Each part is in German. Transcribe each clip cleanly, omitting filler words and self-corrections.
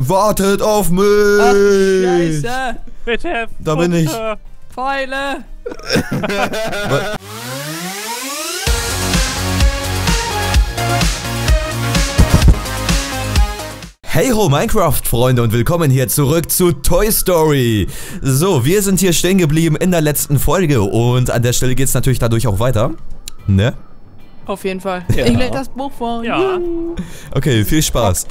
Wartet auf mich! Ach, Scheiße! Bitte! Da bin ich. Pfeile! Hey ho Minecraft-Freunde und willkommen hier zurück zu Toy Story. So, wir sind hier stehen geblieben in der letzten Folge und an der Stelle geht es natürlich dadurch auch weiter. Ne? Auf jeden Fall. Ja. Ich leg das Buch vor. Ja. Okay, viel Spaß.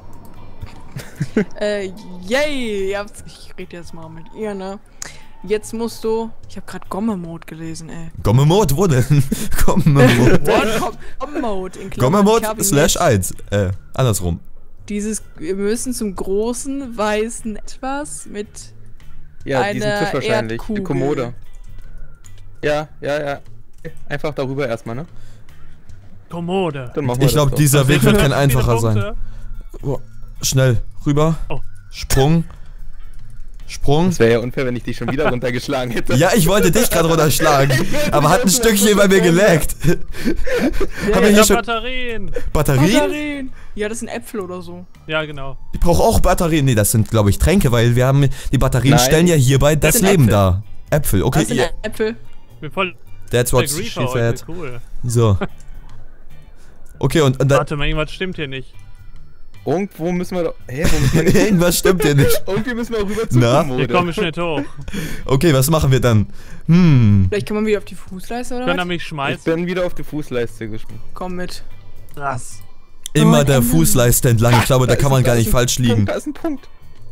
Yay! Ich rede jetzt mal mit ihr, ne? Jetzt musst du... Ich habe gerade Gomme-Mode gelesen, ey. Gomme-Mode, wo denn? Gomme-Mode. Gomme-Mode in Klammern. Gomme-Mode /1. Andersrum. Wir müssen zum großen, weißen Etwas mit ja, diesen einer Tisch wahrscheinlich. Erdkugel. Die Kommode. Ja. Einfach darüber erstmal, ne? Kommode. Dann machen wir Ich glaube, das dieser Weg wird kein Viele einfacher sein. Punkte. Oh, schnell, rüber. Oh. Sprung. Sprung. Das wäre ja unfair, wenn ich dich schon wieder runtergeschlagen hätte. Ja, ich wollte dich gerade runterschlagen, aber hat ein Stückchen bei mir gelaggt. Haben wir Ich hier hab schon Batterien. Batterien? Ja, das sind Äpfel oder so. Ja, genau. Ich brauche auch Batterien. Nee, das sind, glaube ich, Tränke, weil wir haben die Batterien Nein. stellen ja hierbei das sind Leben Äpfel. dar. Äpfel, okay. Das sind Yeah. Äpfel. Ich bin voll That's what der she Griefer heute. said. Cool. So. Okay, und dann... Warte mal, irgendwas stimmt hier nicht. Irgendwo müssen wir doch... Hä, wo müssen wir hin? Irgendwas stimmt hier nicht. Irgendwie müssen wir rüber zur Na? Kommode. Hier komme ich nicht hoch. Okay, was machen wir dann? Vielleicht kann man wieder auf die Fußleiste oder Können er was? mich Ich schmeißen? bin wieder auf die Fußleiste gesprungen. Komm mit. Krass. Immer Oh, der Ende. Fußleiste entlang. Ich glaube, da kann man gar nicht falsch liegen. Da ist ein Punkt.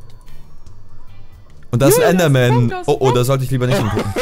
Und da ist ein Ja, da ist ein Enderman. Punkt, da ist ein Oh, da sollte ich lieber nicht hingucken.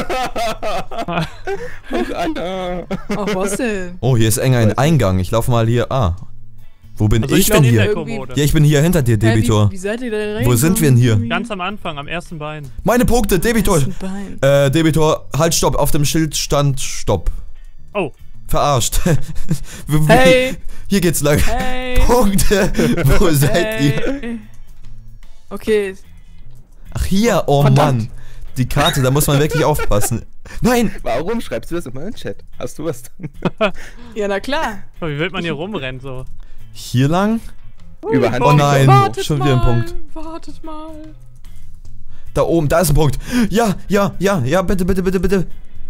Ach, Anna. Ach, was denn? Oh, hier ist eng ein Eingang. Ich laufe mal hier. Ah. Wo bin Also ich bin denn in der hier? Kommode. Ja, ich bin hier hinter dir, Debitor. Wie seid ihr da rein? Wo sind wir denn hier? Ganz am Anfang, am ersten Bein. Meine Punkte, Debitor. Bein. Debitor, halt, stopp. Auf dem Schild stand Stopp. Oh, Verarscht. Hey! Hier geht's lang. Hey! Punkte. Wo seid ihr? Hey! Okay, Ach, hier. Oh Verdammt. Mann. Die Karte, da muss man wirklich aufpassen. Nein. Warum schreibst du das immer in den Chat? Hast du was? ja, na klar. wie will man hier rumrennen so? Hier lang? Überhand. Oh nein. Wartet Schon mal, wieder ein Punkt. Wartet mal. Da oben, da ist ein Punkt. Ja, bitte.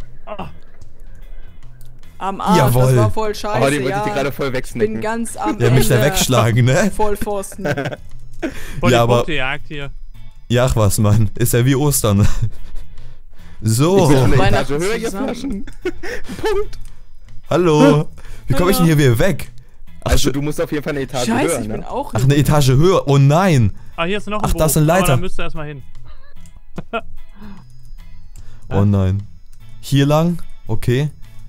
Am Arsch, Jawohl. das war voll scheiße, Oh, den wollte ja. ich dir gerade voll Ich bin wegsnacken. ganz am Der Ende. mich da wegschlagen, ne? Vollpfosten. Voll Ja, die aber- Punktejagd hier. Ja, ach was, Mann. Ist ja wie Ostern. So. Ich bin eine Etage Weihnachten höher, ihr zusammen. Flaschen. Punkt. Hallo. Wie komme ich denn hier wieder weg? Ach, Also sch- du musst auf jeden Fall eine Etage Scheiße, höher, ich bin ne? auch ach, eine Etage höher. Oh nein. Ah, hier ist noch ein Ach, Buch. da ist ein Leiter. Aber da müsst ihr erstmal hin. Oh nein. Hier lang? Okay.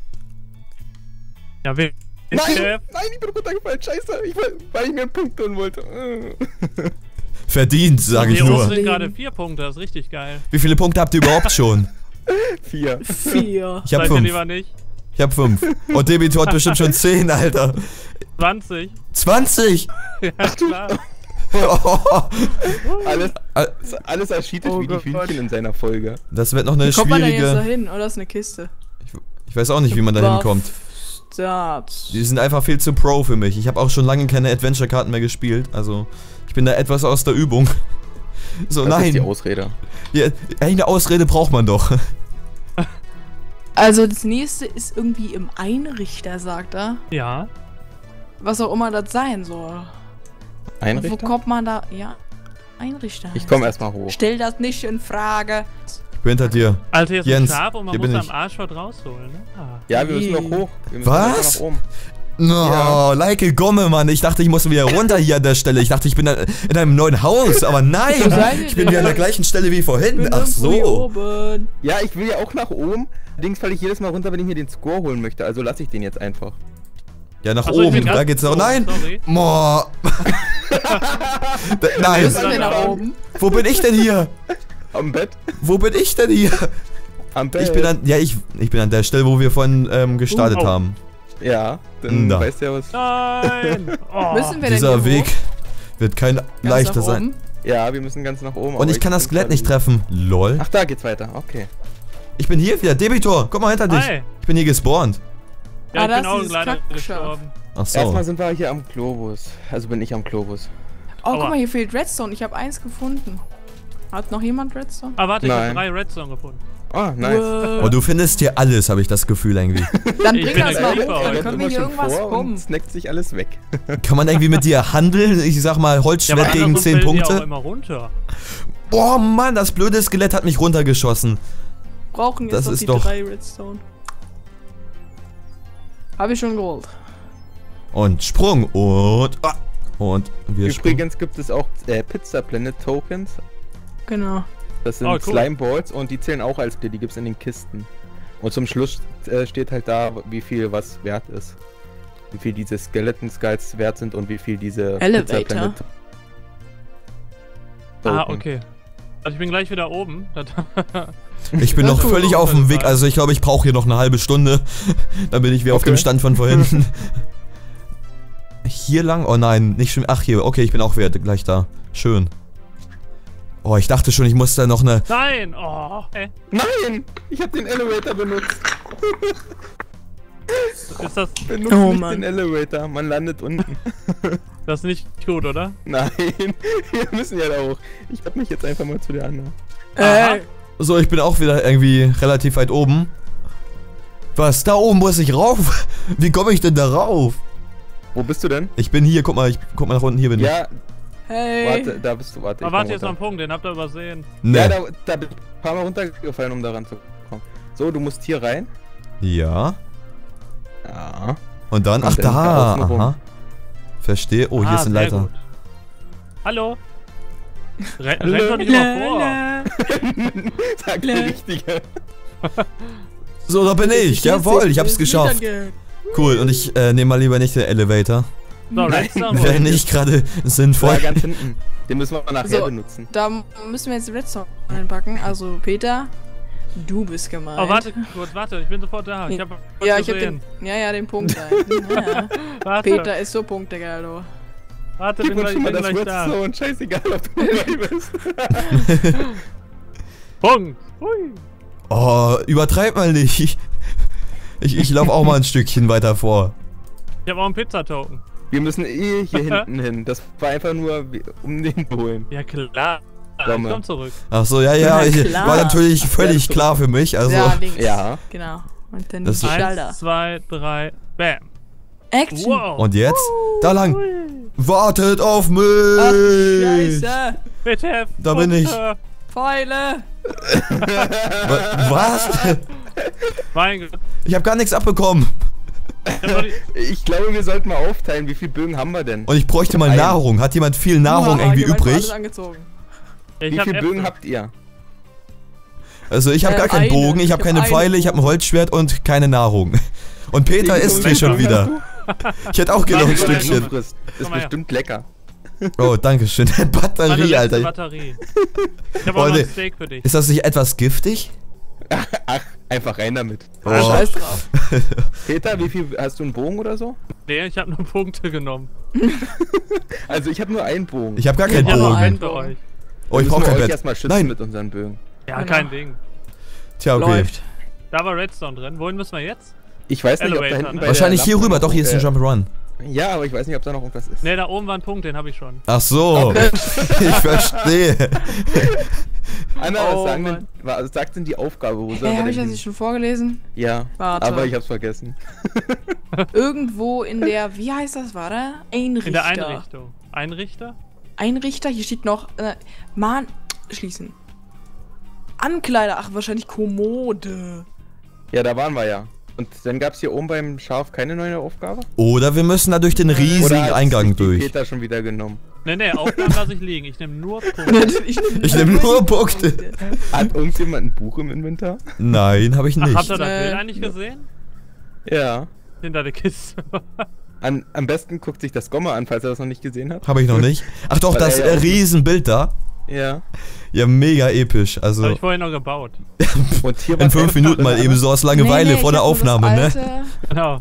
Ja, wer? Nein, nein, ich bin runtergefallen, scheiße. Weil ich mir einen Punkt tun wollte. Verdient, sage ich Hier oben nur. sind gerade 4 Punkte, das ist richtig geil. Wie viele Punkte habt ihr überhaupt schon? 4. 4. Ich hab Seid ihr 5. lieber nicht? Ich hab 5. Und Debitor hat bestimmt schon 10, Alter. 20. 20! Ja, klar. Alles erscheitert Oh wie die Gott. Hühnchen in seiner Folge. Das wird noch eine Wie kommt man da jetzt da schwierige... hin? Oder ist eine Kiste? Ich weiß auch nicht, wie man da hinkommt. Start. Die sind einfach viel zu pro für mich. Ich habe auch schon lange keine Adventure-Karten mehr gespielt. Also, ich bin da etwas aus der Übung. So, Das ist die nein. Ausrede. Ja, eine Ausrede braucht man doch. Also das nächste ist irgendwie im Einrichter, sagt er. Ja. Was auch immer das sein soll. Wo Einrichter? kommt man da? Ja, Einrichter. Ich komme erstmal hoch. Stell das nicht in Frage. Ich bin hinter dir. Alter, hier ist Jens, ein Schaf und man hier muss bin am ich. Arsch was rausholen, ne? Ah. Ja, wir müssen noch hoch. Wir müssen Was? einfach nach oben. No, Ja. like Gomme, Mann. Ich dachte, ich muss wieder runter hier an der Stelle. Ich dachte, ich bin in einem neuen Haus. Aber Wo nein, seid ihr ich bin denn? wieder an der gleichen Stelle wie vorhin. Bin Ach irgendwo hier so. oben. Ja, ich will ja auch nach oben. Allerdings falle ich jedes Mal runter, wenn ich mir den Score holen möchte. Also lasse ich den jetzt einfach. Ja, nach Ach so, ich oben. bin Da ganz- geht's noch. oh, Nein. sorry. Moah. Wo Nein. sind wir nach oben? Wo bin ich denn hier? Am Bett? Wo bin ich denn hier? Am Bett? Ich bin an, ja, ich bin an der Stelle, wo wir vorhin gestartet Oh. haben. Ja, dann Da. weißt du ja was. Nein! Oh. Müssen wir denn Dieser hier Weg hoch? wird kein Ganz leichter nach sein. oben? Ja, wir müssen ganz nach oben. Und aber ich kann das bin Skelett nicht gerade- treffen. Lol. Ach, da geht's weiter. Okay. Ich bin hier wieder. Debitor, guck mal hinter dich. Hi. Ich bin hier gespawnt. Ja, Ah, ich da bin ist auch dieses leider Kackschaf. gestorben. Ach so. Erstmal sind wir hier am Globus. Also bin ich am Globus. Oh, Aua. guck mal, hier fehlt Redstone. Ich habe eins gefunden. Hat noch jemand Redstone? Ah, warte, ich habe Nein. 3 Redstone gefunden. Ah, nice. Oh, du findest hier alles, habe ich das Gefühl irgendwie. Dann Ich bring bin das der mal Creeper, hoch, aber dann ich können wir hier irgendwas und kommen. snackt sich alles weg. Kann man irgendwie mit dir handeln? Ich sag mal, Holzschwert gegen andersrum 10 fällt die auch Punkte. immer runter. Boah, Mann, das blöde Skelett hat mich runtergeschossen. Brauchen jetzt Das noch ist die doch- 3 Redstone. Habe ich schon geholt. Und Sprung und... Ah, und wir springen. Übrigens gibt es auch Pizza Planet Tokens. Genau. Das sind Oh, cool. Slime Balls und die zählen auch als Bier, die gibt es in den Kisten. Und zum Schluss steht halt da, wie viel was wert ist. Wie viel diese Skeleton Skulls wert sind und wie viel diese Elevator. Pizza Planet Ah, Token. okay. Also ich bin gleich wieder oben. Ich bin Ja, noch cool. völlig auf dem Weg, also ich glaube, ich brauche hier noch eine halbe Stunde. Dann bin ich wieder auf Okay. dem Stand von vorhin. Hier lang? Oh nein, nicht schon. Ach, hier. Okay, ich bin auch wieder gleich da. Schön. Oh, ich dachte schon, ich muss da noch eine... Nein! Oh, Nein! Ich habe den Elevator benutzt. ist das Benutzt Oh, nicht Mann. den Elevator. Man landet unten. das nicht gut, oder? Nein, wir müssen ja da hoch. Ich hab mich jetzt einfach mal zu der anderen. Aha. So, ich bin auch wieder irgendwie relativ weit oben. Was? Da oben muss ich rauf? Wie komme ich denn da rauf? Wo bist du denn? Ich bin hier, guck mal nach unten, hier bin ich. Ja, Hey. warte, da bist du, warte. Aber ich warte, komm jetzt noch ein runter. Punkt, den habt ihr übersehen. Nee. Ja, da bin ich ein paar Mal runtergefallen, um da ranzukommen. So, du musst hier rein. Ja. Ja. Und dann, Und ach dann da, außen rum. aha. Verstehe. Oh, hier ist ein sehr Leiter. gut. Hallo? Rennt doch nicht mal vor. Sag die richtige. So, da bin ich. Jawohl, ich hab's geschafft. Cool, und ich nehme mal lieber nicht den Elevator. So, Nein. Redstone. Wäre nicht gerade sinnvoll. War ganz hinten. Den müssen wir nachher So. benutzen. Da müssen wir jetzt Redstone reinpacken. Also, Peter, du bist gemeint. Oh, warte kurz, warte, ich bin sofort da. Ich hab was Ja, ich hab gesehen. den Punkt rein. Ja. Warte, Peter ist so punktegeil, du. warte, Gib bin uns gleich, schon mal bin das gleich da. Redstone. Scheißegal, ob du dabei bist. Punkt. Hui. Oh, übertreib mal nicht. Ich laufe auch mal ein Stückchen weiter vor. Ich hab auch einen Pizzatoken. Wir müssen hier hinten hin. Das war einfach nur, um den zu holen. Ja, klar. Ich Komm. komm zurück. Ach so, ja, Na ich, klar. war natürlich völlig Ja, klar für mich. Also, Ja, links. Ja. Genau. Und dann Das die ist- Schalter. 1, 2, 3, bam. Action. Wow. und jetzt? Da lang. Hui. Wartet auf mich. Ach, Scheiße. Bitte. Da bin ich. Punkte. Pfeile. Was? Mein Gott. Ich habe gar nichts abbekommen. Ich hab noch die- Ich glaube, wir sollten mal aufteilen. Wie viele Bögen haben wir denn? Und ich bräuchte mal Ein. Nahrung. Hat jemand viel Nahrung Uah, irgendwie ich hab einfach alles übrig? angezogen. Ich Wie hab viele Bögen Äpfel. habt ihr? Also ich habe gar keinen eine. Bogen, ich Ich habe hab keine eine Pfeile, ich habe ein Holzschwert und keine Nahrung. Und Peter Wie isst viele hier schon Bögen wieder. Ich hätte auch gerne ein Warte, warte, Stückchen. Frisst. Komm Ist mal her. bestimmt lecker. Oh, danke schön. Meine Batterie, letzte Alter. Batterie. Ich hab auch Oh, noch nee. ein Steak für dich. Ist das nicht etwas giftig? Ach, einfach rein damit. Oh. Scheiß drauf. Peter, wie viel hast du einen Bogen oder so? Nee, ich hab nur Punkte genommen. Also ich habe nur einen Bogen. Ich habe gar keinen Ich hab noch Bogen. einen Bogen. für Bogen. euch. Oh, ich Müssen brauche wir kein euch Bett. erstmal schützen Nein. mit unseren Bögen. Ja, Genau. kein Ding. Tja, okay. Läuft. Da war Redstone drin. Wohin müssen wir jetzt? Ich weiß nicht, ob da Elevator, hinten ne? bei Wahrscheinlich der hier Lampe rüber. noch- Doch, hier ist ein Jump'n'Run. Ja, aber ich weiß nicht, ob da noch irgendwas ist. Ne, da oben war ein Punkt, den habe ich schon. Ach so. Ich verstehe. Anna, Oh, was, sagen Mann. was sagt denn die Aufgabe? Wo Hey, sollen wir habe ich denn das hin? nicht schon vorgelesen? Ja, Warte. aber ich hab's vergessen. Irgendwo in der, wie heißt das, war da? Einrichter. In der Einrichtung. Einrichter? Einrichter, hier steht noch, Mann, schließen. Ankleider, ach, wahrscheinlich Kommode. Ja, da waren wir ja. Und dann gab's hier oben beim Schaf keine neue Aufgabe? Oder wir müssen da durch den riesigen Oder hat's Eingang sich die durch. Peter schon wieder genommen. Ne, Aufgaben lasse ich liegen. Ich nehme nur Punkte. Ich nehme nur Punkte. Hat irgendjemand ein Buch im Inventar? Nein, habe ich Ach, nicht. habt ihr das Nee. Bild eigentlich gesehen? Ja. Hinter der Kiste. Am besten guckt sich das Gomme an, falls er das noch nicht gesehen hat. Habe ich noch nicht. Ach doch, Weil das er ja auch- Riesenbild da. Ja. Ja, mega episch. Habe Also ich vorhin noch gebaut. Und hier in 5 Minuten mal eben so aus Langeweile vor der Aufnahme, ne? Genau.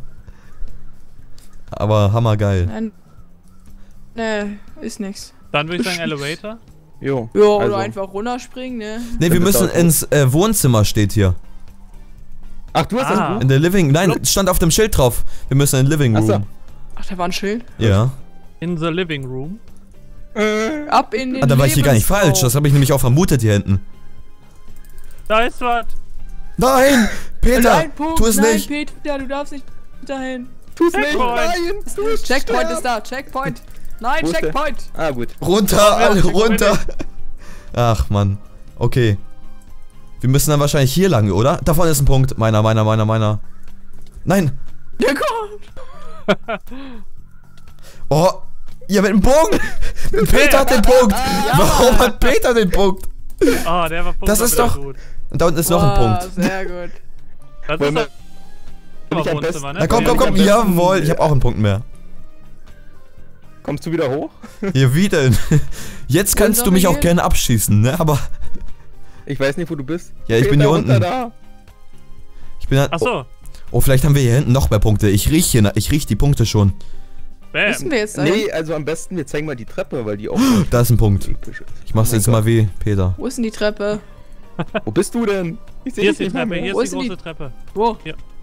Aber hammergeil. Nein. Nee, ist nix. Dann würde ich sagen Elevator. Jo. Ja, oder also. einfach runterspringen, ne? Ne, wir Das müssen ist auch ins Wohnzimmer, steht hier. Ach, du hast Ah. das Buch? In der Living, nein, stand auf dem Schild drauf. Wir müssen in den Living Ach Room. so. Ach, da war ein Schild. Ja. In the living room. Ab in den Ah, da war ich hier gar nicht Lebensraum. falsch. Das habe ich nämlich auch vermutet hier hinten. Da ist was. Nein! Peter! Nein, Punkt, Tu es nein, nicht! Peter, du darfst nicht dahin. Tu's nicht! Checkpoint. Nein! Du musst Checkpoint sterben. ist da, Checkpoint. Nein, Wo ist der? Checkpoint. Ah, gut. Runter, alle komm runter! Ach, Mann. Okay. Wir müssen dann wahrscheinlich hier lang, oder? Da vorne ist ein Punkt. Meiner. Nein! Ja, komm. Oh! Ja, mit dem Bogen! Peter hat den Punkt! Warum hat Peter den Punkt? Oh, der war Das ist doch- gut. Und da unten ist noch ein Boah, Punkt. Sehr gut. Das Wollen ist wir- doch am Wohnzimmer, besten- ne? Na komm, Ja, am besten- jawohl, ich habe auch einen Punkt mehr. Kommst du wieder hoch? Hier, wie denn? Jetzt kannst du mich auch gerne abschießen, ne? Aber Ich weiß nicht, wo du bist. Ja, ich bin hier runter unten. Da. ich bin Ach so. Oh, vielleicht haben wir hier hinten noch mehr Punkte. Ich riech die Punkte schon. Müssen Bam. wir jetzt dahin? Nee, also am besten, wir zeigen mal die Treppe, weil die auch Da ist ein Punkt. episch ist. Ich mach's Oh mein jetzt mal wie Peter. Wo ist denn die Treppe? Wo bist du denn? Ich seh Hier dich ist die nicht mal Treppe, mehr. hier Wo ist die ist die- große Treppe. Wo?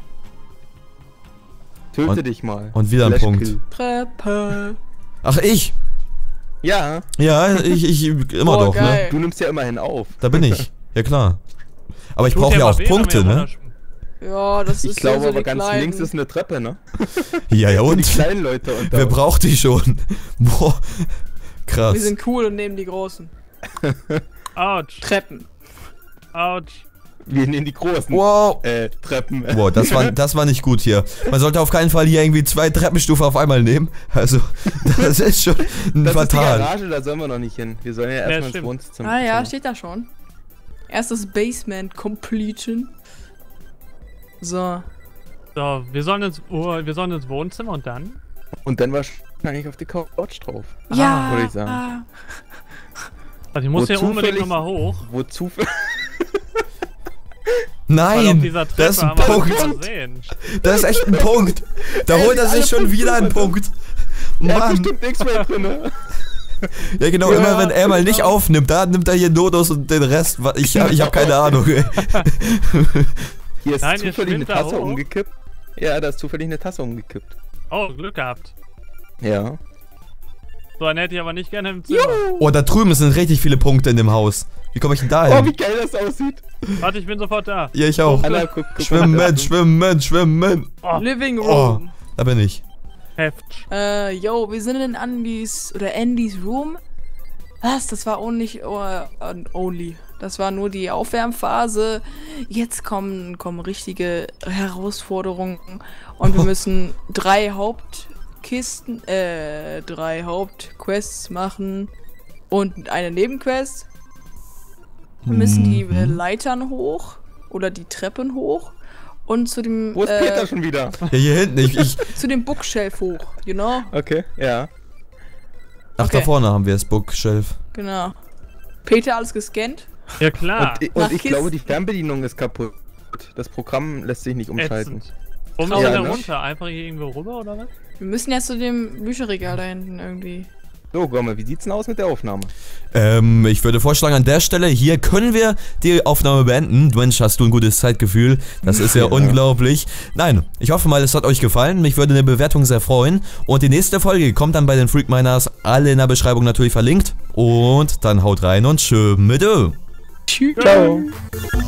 Töte Und- dich mal. und wieder ein Slash Punkt. Kill. Treppe. Ach, ich? Ja, Ja, ich immer Oh, doch, ne? geil. du nimmst ja immerhin auf. Da bin ich. Ja, klar. Aber ich Tut brauche dir ja aber auch weh, wenn Punkte, wir ne? runterspringen. Ja, das Ich ist glaube so aber die ganz kleinen. links ist eine Treppe, ne? Ja, ja, Die und? kleinen Leute und Wer braucht die schon? Boah. Krass. Wir sind cool und nehmen die großen. Autsch. Treppen. Autsch. Wir nehmen die großen. Wow. Treppen. Boah, das war nicht gut hier. Man sollte auf keinen Fall hier irgendwie 2 Treppenstufen auf einmal nehmen. Also, das ist schon Das ist die fatal. Garage, da sollen wir noch nicht hin. Wir sollen ja erstmal ins stimmt. Wohnzimmer. Ah ja, steht da schon. Erstes Basement Completion. So. So, wir sollen ins Wohnzimmer und dann? Und dann wahrscheinlich auf die Couch drauf. Ja. würde ich sagen. Also ich muss Wo hier unbedingt zufällig- nochmal hoch. Wozu? Weil auf Nein, dieser das Treppe ist ein haben wir das Punkt. übersehen. Das ist echt ein Punkt. Da holt er sich schon wieder einen Punkt. Er hat Mann. bestimmt nichts mehr drin. Ja genau, Ja, immer wenn er mal nicht genau. aufnimmt, da nimmt er hier Notos und den Rest. Ich hab keine Ahnung. Hier ist Nein, ihr zufällig eine schwimmt da Tasse hoch. umgekippt. Ja, da ist zufällig eine Tasse umgekippt. Oh, Glück gehabt. Ja. So, einen hätte ich aber nicht gerne im Zimmer. Oh, da drüben sind richtig viele Punkte in dem Haus. Wie komme ich denn da Oh, wie hin? geil das aussieht. Warte, ich bin sofort da. Ja, ich auch. Anna, guck mal. Schwimmen. Oh, Living Oh, Room. da bin ich. Heft. Yo, wir sind in Andys oder Andys Room. Was? Das war only. Das war nur die Aufwärmphase. Jetzt kommen richtige Herausforderungen. Und wir müssen 3 Hauptquests machen. Und eine Nebenquest. Wir müssen die Leitern hoch. Oder die Treppen hoch. Und zu dem, Wo ist Peter schon wieder? Ja, hier hinten. zu dem Bookshelf hoch. Genau. Okay, ja. Ach, da Okay. vorne haben wir das Bookshelf. Genau. Peter, alles gescannt? Ja, klar. Und ich Kisten. glaube, die Fernbedienung ist kaputt. Das Programm lässt sich nicht umschalten. Ätzend. Wo Ja, müssen wir denn ne? runter? Einfach hier irgendwo rüber, oder was? Wir müssen jetzt zu dem Bücherregal da hinten irgendwie. So, Gomme, wie sieht's denn aus mit der Aufnahme? Ich würde vorschlagen, an der Stelle, hier können wir die Aufnahme beenden. Mensch, hast du ein gutes Zeitgefühl. Das ist ja unglaublich. Nein, ich hoffe mal, es hat euch gefallen. Mich würde eine Bewertung sehr freuen. Und die nächste Folge kommt dann bei den Freak Miners. Alle in der Beschreibung natürlich verlinkt. Und dann haut rein und tschö mit Ö. Tschüss. Ciao.